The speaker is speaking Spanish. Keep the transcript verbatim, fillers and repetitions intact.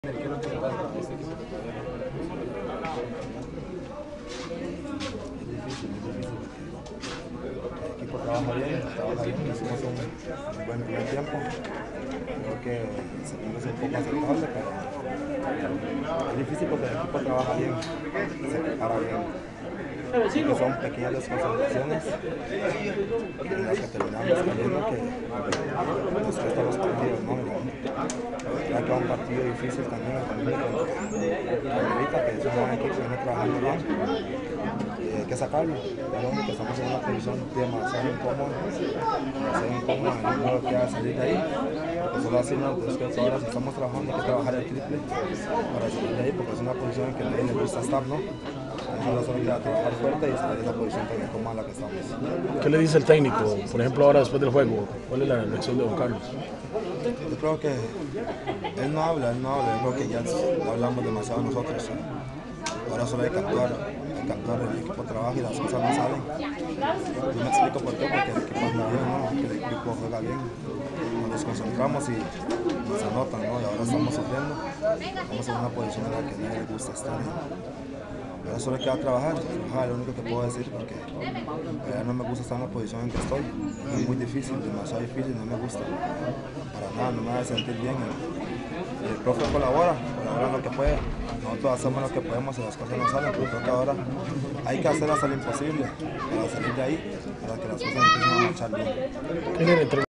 El equipo trabaja bien, trabaja bien, hicimos un, un buen primer tiempo. Creo que el segundo es un poco aceptable, pero es difícil porque el equipo trabaja bien, se prepara bien. Creo que son pequeñas desconcentraciones en las que terminamos cayendo que nos cuesta los partidos, ¿no? Ya que es un partido difícil también, también con América, que es un buen equipo y viene trabajando bien. Y hay que sacarlo, es lo único que estamos en una posición demasiado incómoda, demasiado incómoda, no creo que va a salir de ahí, porque solo así no, entonces que ahora si estamos trabajando hay que trabajar el triple para salir de ahí, porque es una posición en que a nadie le gusta estar, ¿no? Ahora solo queda trabajar fuerte y salir de esa posición tan incómoda en la que estamos. ¿Qué le dice el técnico, por ejemplo, ahora después del juego? ¿Cuál es la reacción de don Carlos? Yo creo que él no habla, él no habla, yo creo que ya hablamos demasiado nosotros. Ahora solo hay que actuar, hay que actuar, el equipo trabaja y las cosas no salen. Yo me explico por qué, porque el equipo anda bien, ¿no? Que el equipo juega bien. Nos desconcentramos y nos anotan, ¿no? Y ahora estamos sufriendo. Estamos en una posición en la que a nadie le gusta estar. Ahora solo hay que trabajar, trabajar es lo único que puedo decir, porque ya no me gusta estar en la posición en que estoy. Es muy difícil, demasiado difícil, no me gusta. Para nada, no me hace sentir bien. El, el profe colabora, colabora en lo que puede. Nosotros hacemos lo que podemos y las cosas no salen, pero creo que ahora hay que hacer hasta lo imposible para salir de ahí, para que las cosas empiecen a marchar bien.